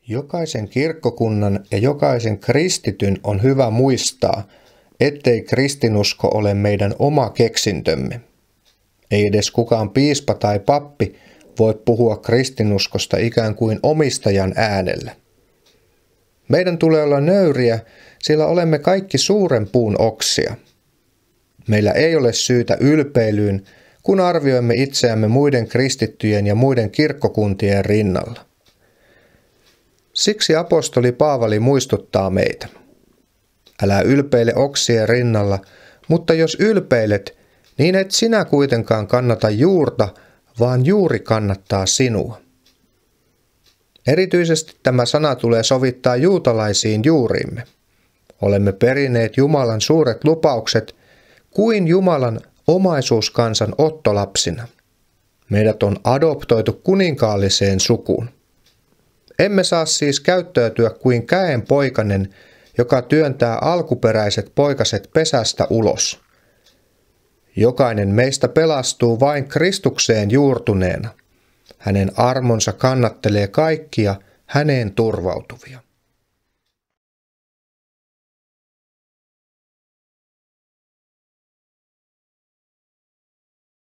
Jokaisen kirkkokunnan ja jokaisen kristityn on hyvä muistaa, ettei kristinusko ole meidän oma keksintömme. Ei edes kukaan piispa tai pappi voi puhua kristinuskosta ikään kuin omistajan äänellä. Meidän tulee olla nöyriä, sillä olemme kaikki suuren puun oksia. Meillä ei ole syytä ylpeilyyn, kun arvioimme itseämme muiden kristittyjen ja muiden kirkkokuntien rinnalla. Siksi apostoli Paavali muistuttaa meitä. Älä ylpeile oksien rinnalla, mutta jos ylpeilet, niin et sinä kuitenkaan kannata juurta, vaan juuri kannattaa sinua. Erityisesti tämä sana tulee sovittaa juutalaisiin juuriimme. Olemme perineet Jumalan suuret lupaukset kuin Jumalan omaisuuskansan ottolapsina. Meidät on adoptoitu kuninkaalliseen sukuun. Emme saa siis käyttäytyä kuin käenpoikainen, joka työntää alkuperäiset poikaset pesästä ulos. Jokainen meistä pelastuu vain Kristukseen juurtuneena. Hänen armonsa kannattelee kaikkia häneen turvautuvia.